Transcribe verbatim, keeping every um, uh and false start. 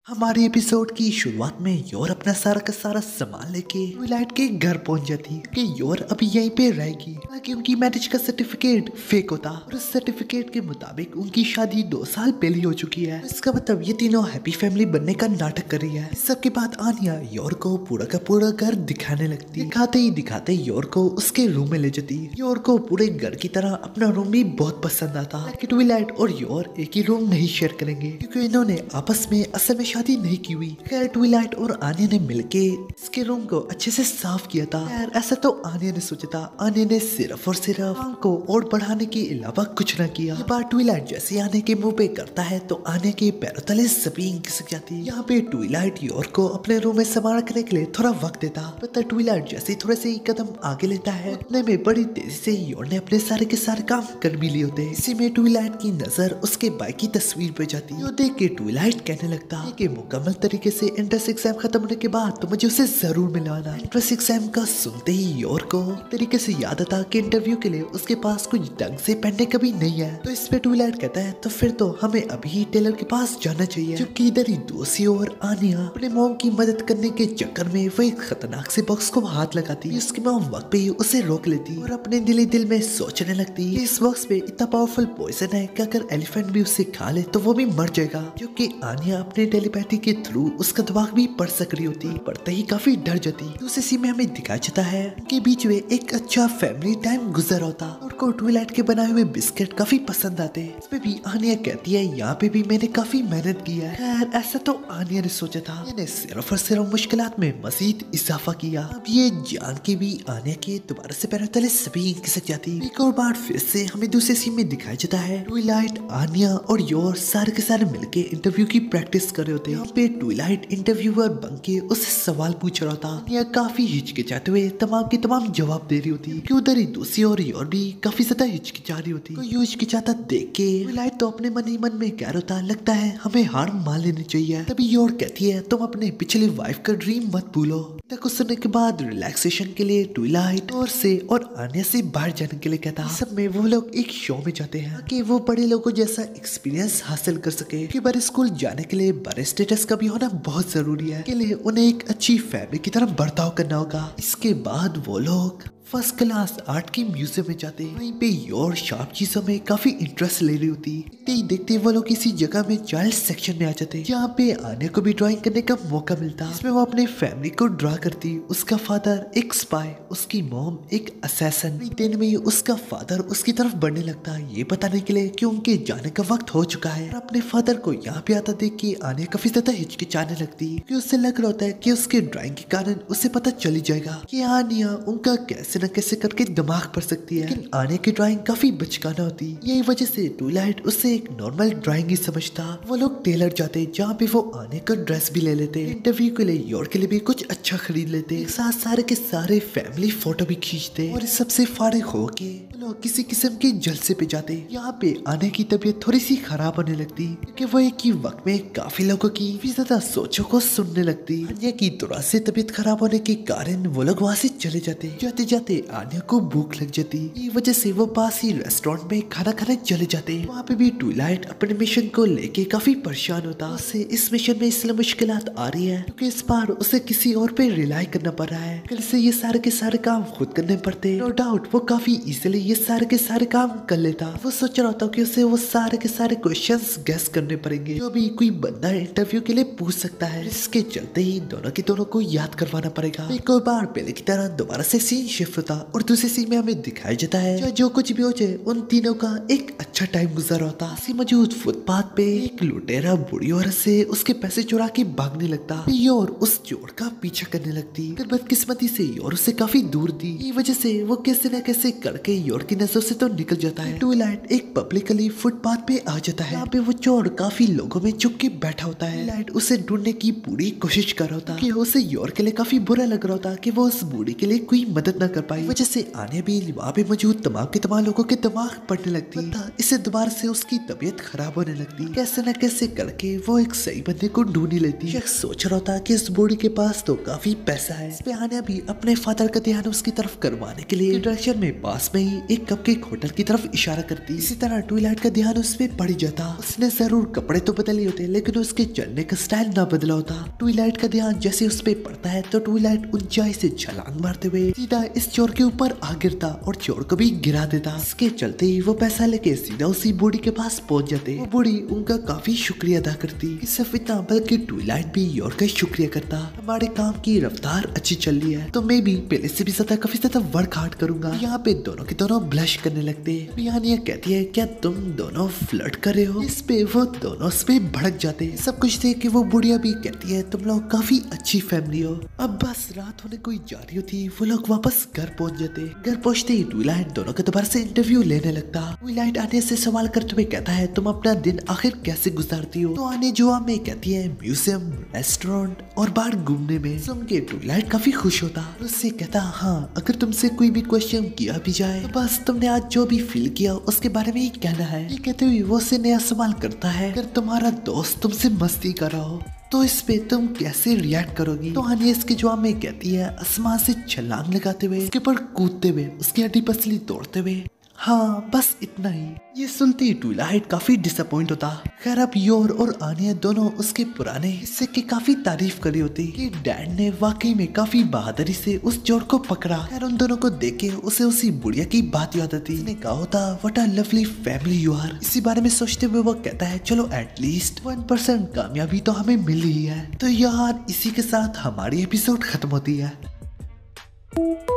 हमारे एपिसोड की शुरुआत में योर अपना सारा का सारा सामान लेके ट्विलाइट के घर पहुंच जाती है कि योर अभी यहीं पे रहेगी ताकि उनकी मैरिज का सर्टिफिकेट फेक होता और उस सर्टिफिकेट के मुताबिक उनकी शादी दो साल पहले हो चुकी है। इसका मतलब ये तीनों हैप्पी फैमिली बनने का नाटक कर रही है। इस सब के बाद आनिया योर को पूरा का पूरा घर दिखाने लगती है। दिखाते ही दिखाते योर को उसके रूम में ले जाती है। योर को पूरे घर की तरह अपना रूम भी बहुत पसंद आता है। ट्विलाइट और योर एक ही रूम नहीं शेयर करेंगे क्योंकि इन्होंने आपस में असल में शादी नहीं की हुई। खैर ट्विलाइट और आनिया ने मिलके इसके रूम को अच्छे से साफ किया था। खैर ऐसा तो आनिया ने सोचा था। आनिया ने सिर्फ और सिर्फ आंख को और बढ़ाने के अलावा कुछ न किया। ये बात ट्विलाइट जैसे आने के मुंह पे करता है तो आने के पैरों तले जमीन खिसक जाती है। यहाँ पे ट्विलाइट योर को अपने रूम में समा रखने के लिए थोड़ा वक्त देता। पता ट्विलाइट जैसे थोड़े से ही कदम आगे लेता है उतने में बड़ी तेजी से योर ने अपने सारे के सारे काम कर भी लिए होते। इसी में ट्विलाइट की नजर उसके बाइक की तस्वीर पे जाती है। देख के ट्विलाइट कहने लगता है कि मुकम्मल तरीके से एंट्रेंस एग्जाम खत्म होने के बाद तो मुझे उसे जरूर मिलवाना। एंट्रेंस एग्जाम का सुनते ही योर को एक तरीके से याद आता कि इंटरव्यू के लिए उसके पास कुछ ढंग से पहनने का भी नहीं है। तो इस पे ट्विलाइट कहता है तो फिर तो हमें अभी ही टेलर के पास जाना चाहिए। जबकि इधर ही दूसरी ओर आनिया अपने मॉम की मदद करने के चक्कर में वो एक खतरनाक से बॉक्स को हाथ लगाती है। उसकी मॉम वक्त पे ही उसे रोक लेती और अपने दिल ही दिल में सोचने लगती है इस बॉक्स पे इतना पावरफुल पॉइजन है कि अगर एलिफेंट भी उसे खा ले तो वो भी मर जाएगा। क्योंकि आनिया अपने टेलीपैथी के थ्रू उसका दिमाग भी पढ़ सक रही होती। पढ़ते ही काफी डर जाती। दूसरे सीन में हमें दिखाया जाता है कि बीच में एक अच्छा फैमिली टाइम गुजर होता और को ट्विलाइट के बनाए हुए बिस्किट काफी पसंद आते। इसमें भी आनिया कहती है यहाँ पे भी मैंने काफी मेहनत की है। खैर ऐसा तो आनिया ने सोचा था। मैंने सिर्फ और सिर्फ मुश्किलात में मजीद इजाफा किया। अब ये जान के भी आनिया के दोबारा से पैरों तले सभी खिसक जाती। एक और बार फिर से हमें दूसरे सीन में दिखाया जाता है ट्विलाइट आनिया और योर सारे के सारे मिलके इंटरव्यू की प्रैक्टिस कर रहे होते। यहाँ पे ट्विलाइट इंटरव्यूअर बन के उससे सवाल पूछ रहा था। आनिया काफी हिचकिचाते हुए तमाम के तमाम जवाब दे रही होती कि उधर ही दूसरी और योर भी काफी ज्यादा हिचकिचा रही होती। तो यूं हिचकिचाता देख के ट्विलाइट तो अपने मन ही मन में कह रहा था लगता है हमें हार मान लेनी चाहिए। तभी योर कहती है तुम अपने पिछली वाइफ का ड्रीम मत भूलो। तक कुछ सुनने के बाद रिलैक्सेशन के लिए ट्विलाइट और से और आनिया से बाहर जाने के लिए कहता। सब में वो लोग एक शो में जाते हैं कि वो बड़े लोगों जैसा एक्सपीरियंस हासिल कर सके कि बड़े स्कूल जाने के लिए बड़े स्टेटस का भी होना बहुत जरूरी है। के लिए उन्हें एक अच्छी फैमिली की तरफ बर्ताव करना होगा। इसके बाद वो लोग फर्स्ट क्लास आर्ट की म्यूजियम में जाते हैं। वहीं पे योर शार्प चीजों में काफी इंटरेस्ट ले रही होती। देखते ही देखते वो लोग किसी जगह में चाइल्ड सेक्शन में आ जाते जहाँ पे आने को भी ड्राइंग करने का मौका मिलता। इसमें वो अपने फैमिली को ड्रा करती। उसका फादर एक स्पाई, उसकी मॉम एक असैसन। दिन में उसका फादर उसकी तरफ बढ़ने लगता है ये बताने के लिए कि उनके जाने का वक्त हो चुका है। और अपने फादर को यहाँ पे आता देख के आने काफी ज्यादा हिचकिचाने लगती कि उससे लग रहा होता है कि उसके ड्राइंग के कारण उसे पता चली जाएगा कि आनिया उनका कैसे न कैसे करके दिमाग पढ़ सकती है। लेकिन आने की ड्राइंग काफी बचकाना होती। यही वजह से ट्विलाइट उससे एक नॉर्मल ड्राइंग ही समझता। वो लोग टेलर जाते जहाँ पे वो आने का ड्रेस भी ले लेते। इंटरव्यू के लिए योर के लिए भी कुछ अच्छा खरीद लेते। एक साथ सारे के सारे फैमिली फोटो भी खींचते और इस सबसे फारिग होके लोग किसी किस्म के जलसे पे जाते। यहाँ पे आने की तबीयत थोड़ी सी खराब होने लगती क्योंकि वो एक ही वक्त में काफी लोगों की ज्यादा सोचों को सुनने लगती। आनिया की थोड़ा से तबीयत खराब होने के कारण वो लोग वहाँ से चले जाते। जाते जाते आनिया को भूख लग जाती। ये वजह से वो पास ही रेस्टोरेंट में खाना खाने चले जाते। वहाँ पे भी ट्विलाइट अपने मिशन को लेके काफी परेशान होता। उसे इस मिशन में इसलिए मुश्किलात आ रही है क्योंकि इस बार उसे किसी और पे रिलाई करना पड़ रहा है। कल से ये सारे के सारे काम खुद करने पड़ते। नो डाउट वो काफी इजीली ये सारे के सारे काम कर लेता। वो सोच रहा था कि उसे वो सारे के सारे क्वेश्चंस गेस करने पड़ेंगे जो भी कोई बंदा इंटरव्यू के लिए पूछ सकता है। इसके चलते ही दोनों के दोनों को याद करवाना पड़ेगा। एक और बार पहले की तरह दोबारा से सीन शिफ्ट होता और दूसरी सीन में हमें दिखाया जाता है जो कुछ भी हो जाए उन तीनों का एक अच्छा टाइम गुजर होता। इसी मौजूद फुटपाथ पे एक लुटेरा बुढ़ी औरत से उसके पैसे चुरा के भागने लगता। योर उस चोर का पीछा करने लगती। बदकिस्मती से योर उससे काफी दूर थी। ये वजह से वो कैसे न कैसे करके योर की नजरों से तो निकल जाता है। ट्विलाइट एक पब्लिकली फुटपाथ पे आ जाता है। यहाँ पे वो चोर काफी लोगों में चुप के बैठा होता है। ट्विलाइट उसे ढूंढने की पूरी कोशिश कर रहा होता कि उसे योर के लिए काफी बुरा लग रहा होता कि वो उस बूढ़ी के लिए कोई मदद न कर पाई। वजह से आने भी वहाँ पे मौजूद तमाम के तमाम लोगों के दिमाग पड़ने लगती। इससे दोबारा से उसकी तबीयत खराब होने लगती। कैसे न कैसे करके वो एक सही बंदे को ढूंढ ही लेती। सोच रहा था कि इस बूढ़ी के पास तो काफी पैसा है। इस पे आने भी अपने फादर का ध्यान उसकी तरफ करवाने के लिए डायरेक्शन में पास में ही एक कपकेक होटल की तरफ इशारा करती। इसी तरह ट्विलाइट का ध्यान उस पे पड़ जाता। उसने जरूर कपड़े तो बदले होते लेकिन उसके चलने का स्टाइल ना बदला होता। ट्विलाइट का ध्यान जैसे उस पे पड़ता है तो ट्विलाइट ऊंचाई से छलांग मारते हुए सीधा इस चोर के ऊपर आ गिरता और चोर को भी गिरा देता। इसके चलते ही वो पैसा लेके सीधा उसी बूढ़ी के पास पहुंच जाते। वो बूढ़ी उनका काफी शुक्रिया अदा करती। सिर्फ इतना बल्कि ट्विलाइट भी योर का शुक्रिया करता। हमारे काम की रफ्तार अच्छी चल रही है तो मैं भी पहले से भी ज्यादा काफी ज्यादा वर्क हार्ड करूंगा। यहाँ पे दोनों के दोनों ब्लश करने लगते। रिहानिया कहती है क्या तुम दोनों फ्लर्ट कर रहे हो? इस पे वो दोनों इस पे भड़क जाते। सब कुछ देख के वो बुढ़िया भी कहती है तुम लोग काफी अच्छी फैमिली हो। अब बस रात होने कोई जा रही होती। वो लोग वापस घर पहुंच जाते। घर पहुंचते ही ट्विलाइट दोनों के दोबारा से इंटरव्यू लेने लगता। ट्विलाइट आने से सवाल करते हुए कहता है तुम अपना दिन आखिर कैसे गुजारती हो? तो आने जवाब में कहती है म्यूजियम, रेस्टोरेंट और बाहर घूमने में। सुन के ट्विलाइट काफी खुश होता और उससे कहता हाँ अगर तुमसे कोई भी क्वेश्चन किया भी जाए तो बस तुमने आज जो भी फील किया उसके बारे में ही कहना है। ये कहते हुए वो से नया सवाल करता है अगर तुम्हारा दोस्त तुमसे मस्ती कर रहा हो तो इस पे तुम कैसे रिएक्ट करोगी? तो हानिया इसके जवाब में कहती है आसमान से छलांग लगाते हुए, उसके ऊपर कूदते हुए, उसकी हड्डी पसली तोड़ते हुए। हाँ बस इतना ही। ये सुनते ही ट्विलाइट काफी डिसअपॉइंट होता। खैर अब योर और आनिया दोनों उसके पुराने हिस्से की काफी तारीफ करी होती कि डैड ने वाकई में काफी बहादुरी से उस चोर को पकड़ा। खैर उन दोनों को देख के उसे उसी बुढ़िया की बात याद आती। उसने कहा होता what a lovely family you are. इसी बारे में सोचते हुए वो कहता है चलो एटलीस्ट वन परसेंट कामयाबी तो हमें मिल ही है। तो यार इसी के साथ हमारी एपिसोड खत्म होती है।